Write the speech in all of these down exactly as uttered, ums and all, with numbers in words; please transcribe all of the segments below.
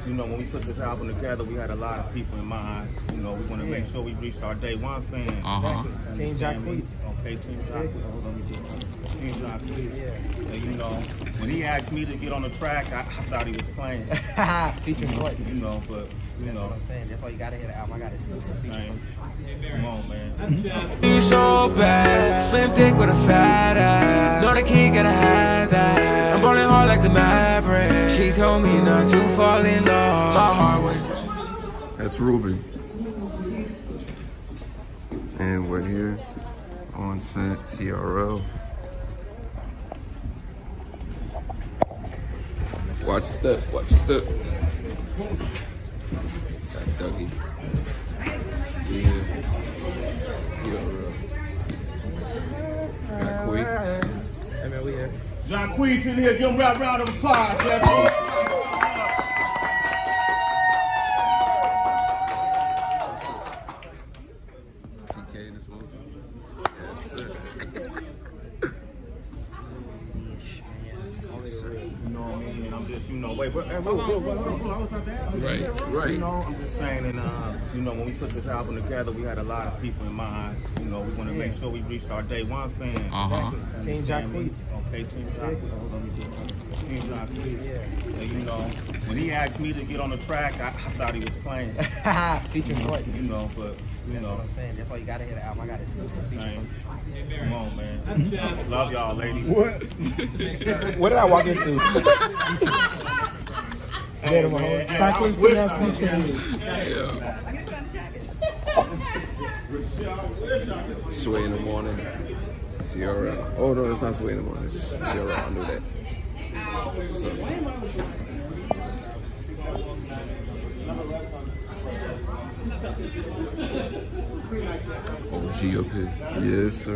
you know, when we put this album together, we had a lot of people in mind. You know, we want to make sure we reached our day one fans. Uh-huh. Team Jacquees. Okay, Team Jacquees. Let me do Team Jacquees. Yeah. And, you know, when he asked me to get on the track, I, I thought he was playing. Feature sport. You know, but, you That's know. what I'm saying. That's why you gotta hear the album. I got exclusive feature. Come on, man. You so bad, slim thick with a fat ass. Know the kid gotta have that. I'm rolling hard like the Maverick. She told me not to fall in love. My heart was. That's Ruby. And we're here on set T R L. Watch your step, watch your step. Got Dougie. Yeah. T R L. Got Queen. Hey man, we here. Jacquees in here, give him a round of applause. Yes, T K in this movie. Yes, sir. you know what I mean? And I'm just, you know, wait, but, hey, wait, wait, wait, wait, hold on, I was about to ask you. Right, right. You know, I'm just saying, and, uh, you know, when we put this album together, we had a lot of people in mind. You know, we want to make sure we reached our day one fans. Uh-huh. Team Jacquees. Okay, Team Jacquees. Let me do Team Jacquees. Yeah. And, you know, when he asked me to get on the track, I, I thought he was playing. Feature sport. You know, but, you That's know. what I'm saying. That's why you gotta hear the album. I got exclusive feature. Come on, man. Love y'all, ladies. What? What did I walk into? Hey, man. Jacquees to that speech. Sway in the morning. T R L. Oh no, it's not Sway in the morning. It's T R L. I knew that. So. O G up here. Yes, sir.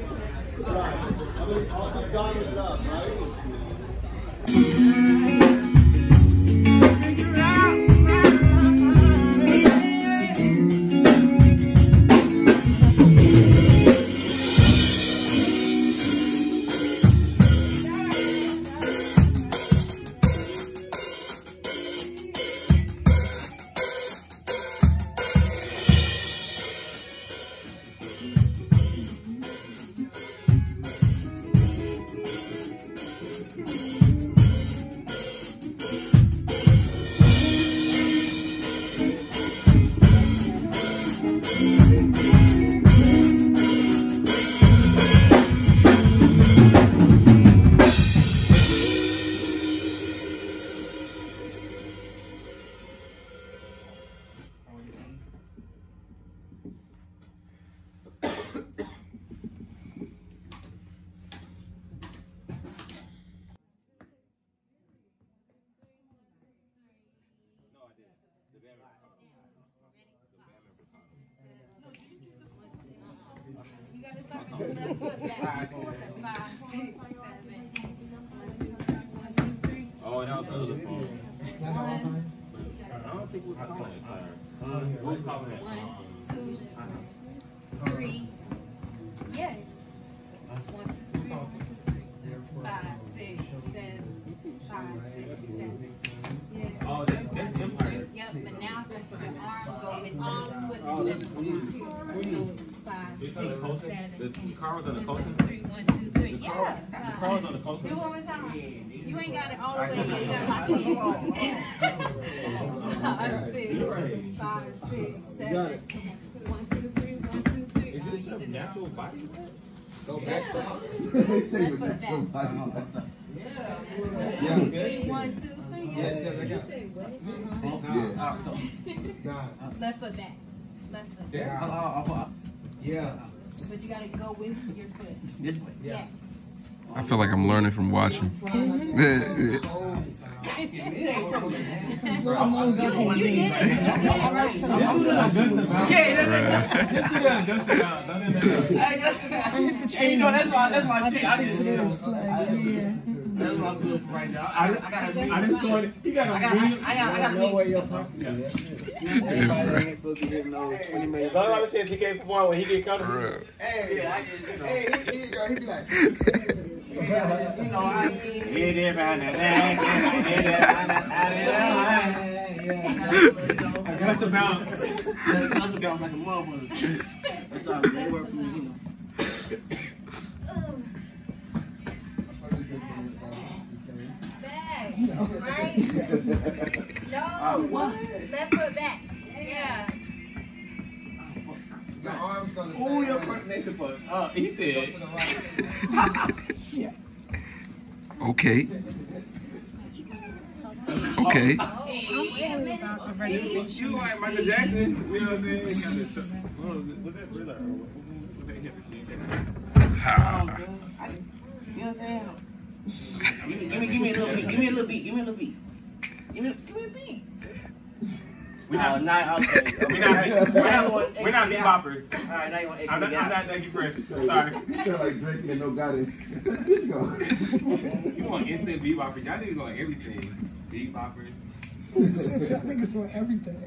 Oh, that was the other phone. I don't think it was calling it, sir. It was calling it. One, two, three. Yeah. One, two, three. Five, six, seven. Five, six, seven. Yeah. Oh, that's, that's Empire. Yep, but now the arm go with all the foot. Two, five, six, seven. The car was on the coast. One, two, three. Yeah. The car was on the coast. Do one more time. You ain't got it all the way. You got lock it in. Five, six, five, six, seven. One, two, three. One, two, three. Is this a natural bicycle? Go back. Yeah. One, two, three. Yes, You say what? Left foot back. Left foot. Yeah. Yeah. But you gotta go with your foot. This way. Yes. I feel like I'm learning from watching. You did it. Hey, you know, that's my, that's my shit. I just, you know, that's what I'm doing for right now. I, I gotta be. I just going. You gotta. I gotta. I gotta. I gotta know where you're from. Yeah. Everybody ain't supposed to get no twenty million. That's why I said T K perform when he get comfortable. Hey, yeah, I just, you know. Hey, he, he, girl, he be like. You know, I. He did find that. He did find that. I got to bounce. I got to bounce like a motherfucker. That's all. They work for me, you know. Back, right? No. What? Left foot back. Yeah. Your arm's gonna stay. Oh, your coordination part. Uh, he said. Yeah. Okay. Okay. Oh, wait a minute. You like Michael Jackson? You know what I'm saying? What was that? What was that hip? Um, you know what I'm saying? Give me, give me, give me a little beat. Give me a little beat. Give me a little beat. Give me, give me a beat. We're not, uh, not okay. okay. we're not, we're not beat boppers. All right, now you want to I'm not, I'm not Dougie Fresh. Sorry. You sound like Drake and no guidance. You want instant beat boppers? Y'all niggas want everything. Beat boppers. Y'all niggas want everything.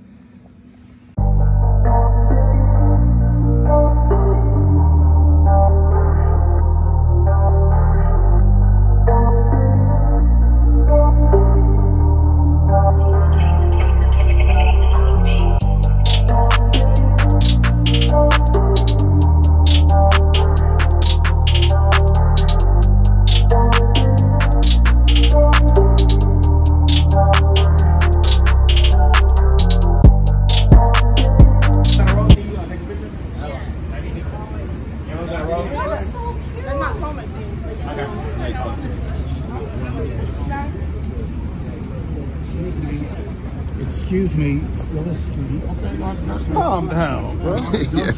Excuse me, still a student. Calm down, bro. Yeah.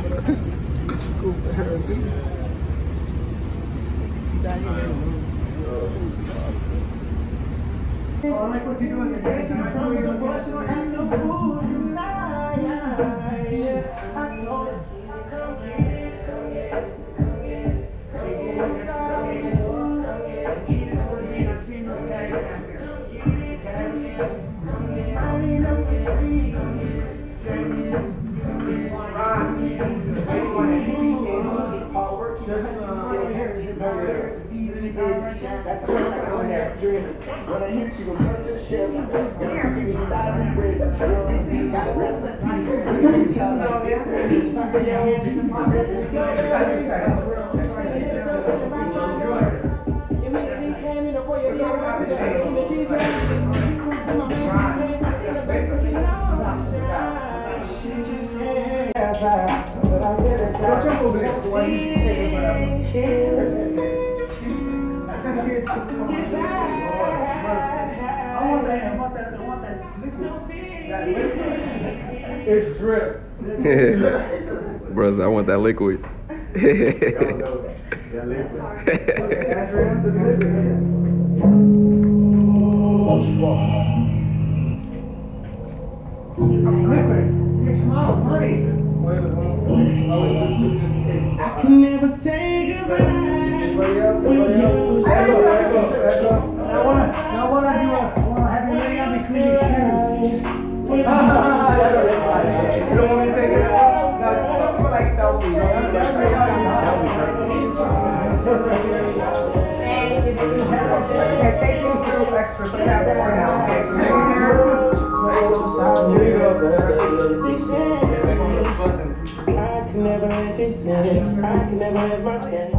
I like what you do in the station. I know you're emotional and no food tonight. I told you, come get it, come get it, come get it, come get it, come get it, come get it, when I hit you, I'm to the shelf. It's drip. Brothers, I want that liquid. I can never say goodbye. I wanna, I wanna do a, I wanna have you lay on between your shoes. You don't want me to take it out? No, it's like selfies. Okay, take these two extra, but have more now. Okay, so here you go. I can never let this end. I can never let my